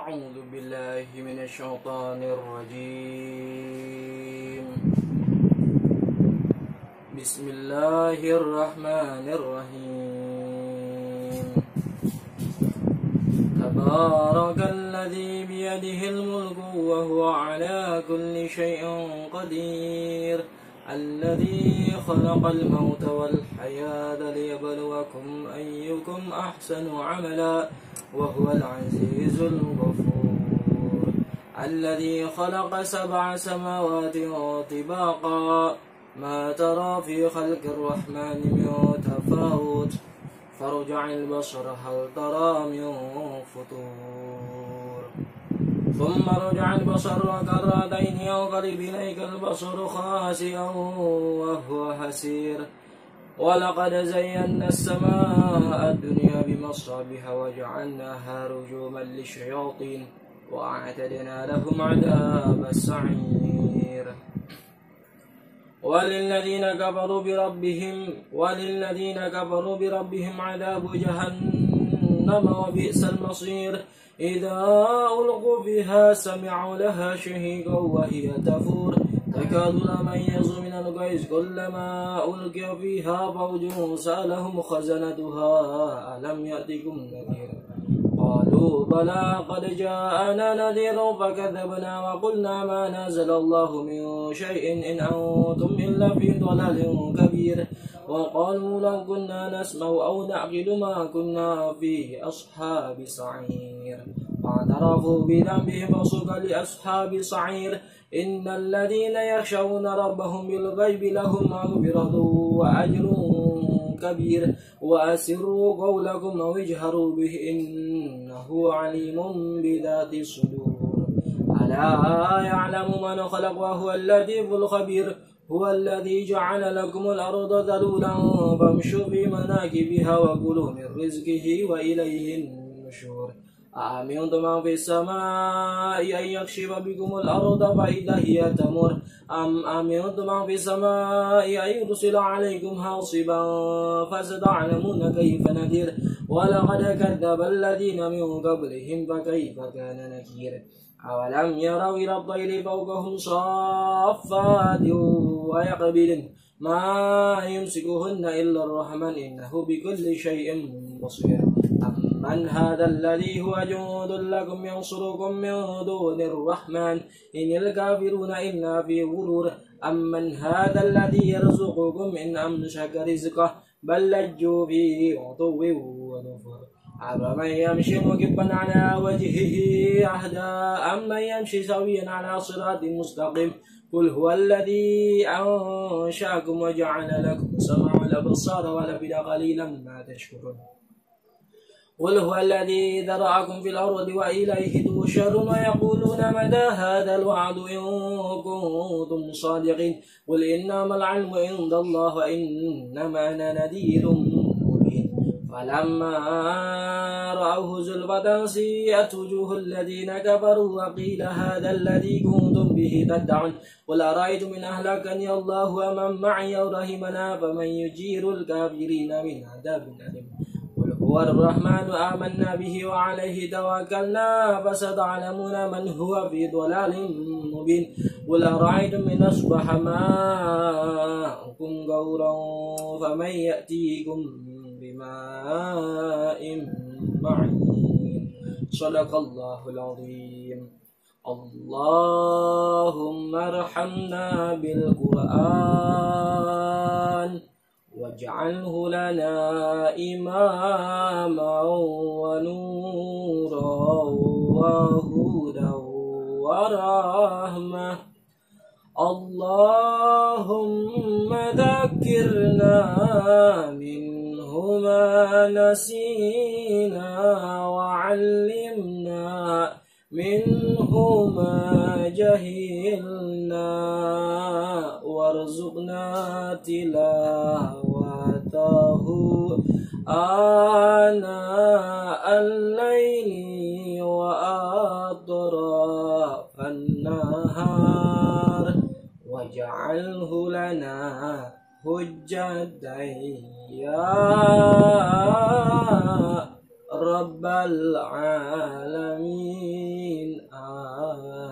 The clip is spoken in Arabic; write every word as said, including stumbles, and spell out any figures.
أعوذ بالله من الشيطان الرجيم. بسم الله الرحمن الرحيم. تبارك الذي بيده الملك وهو على كل شيء قدير، الذي خلق الموت والحياة ليبلوكم أيكم أحسن عملا وهو العزيز الغفور، الذي خلق سبع سماوات طباقا ما ترى في خلق الرحمن من تفاوت فارجع البصر هل ترى من فطور ثم ارجع البصر كرتين ينقلب إليك البصر خاسئا وهو حسير، ولقد زينا السماء الدنيا بمصابيح وجعلناها رجوما للشياطين وأعتدنا لهم عذاب السعير. وللذين كفروا بربهم وللذين كفروا بربهم عذاب جهنم وبئس المصير، إذا ألقوا فيها سمعوا لها شهيقا وهي تفور تكاد تميز من الغيظ كلما ألقي فيها فوج سألهم خزنتها ألم يأتكم نذير قالوا بلى قد جاءنا نذير فكذبنا وقلنا ما نزل الله من شيء إن أنتم إلا في ضلال كبير، وقالوا لو كنا نسمع أو نعقل ما كنا في أصحاب السعير، فاعترفوا بذنبهم فسوقا لأصحاب السعير. إن الذين يخشون ربهم بالغيب لهم مغفرة وأجر كبير، وأسروا قولكم أو اجهروا به إنه عليم بذات الصدور. ألا يعلم من خلق وهو اللطيف الخبير، هو الذي جعل لكم الأرض ذلولا فامشوا في مناكبها وكلوا من رزقه وإليه النشور. أأمنتم من في السماء أن يكشف بكم الأرض فإذا هي تمر، أم أمنتم من في السماء أن يرسل عليكم حاصبا فستعلمون كيف نذير. ولقد كذب الذين من قبلهم فكيف كان نكير. أولم يروا إلى الطير فوقهم صافات ويقبلن ما يمسكهن إلا الرحمن إنه بكل شيء بصير. أمن هذا الذي هو جند لكم ينصركم من دون الرحمن إن الكافرون إلا في غرور. أمن هذا الذي يرزقكم إن أمسك رزقه بل لجوا في عتو ونفر. أفمن يمشي مكبا على وجهه أهدى أمن يمشي سويا على صراط مستقيم. قل هو الذي أنشأكم وجعل لكم السمع والأبصار والأفئدة قليلا ما تشكرون. قل هو الذي ذرأكم في الأرض وإليه تحشرون، ويقولون متى هذا الوعد إن كنتم صادقين. قل إنما العلم عند الله وإنما أنا نذير مبين. فلما رأوه زلفة سيئت وجوه الذين كفروا وقيل هذا الذي كنتم به تدعون. قل أرأيتم إن أهلكني الله ومن معي أو رحمنا فمن يجير الكافرين من عذاب أليم. هو الرحمن آمنا به وعليه توكلنا فستعلمون من هو في ضلال مبين. قل أرأيتم إن أصبح ماؤكم غورا فمن يأتيكم بماء معين. صدق الله العظيم. اللهم ارحمنا بالقرآن واجعله لنا إماما ونورا وهدى ورحمة. اللهم ذكرنا منه ما نسينا وعلمنا منه ما جهلنا وارزقنا تلاوته آناء الليل وأطراف النهار واجعله لنا حجة يا رب العالمين. آمين.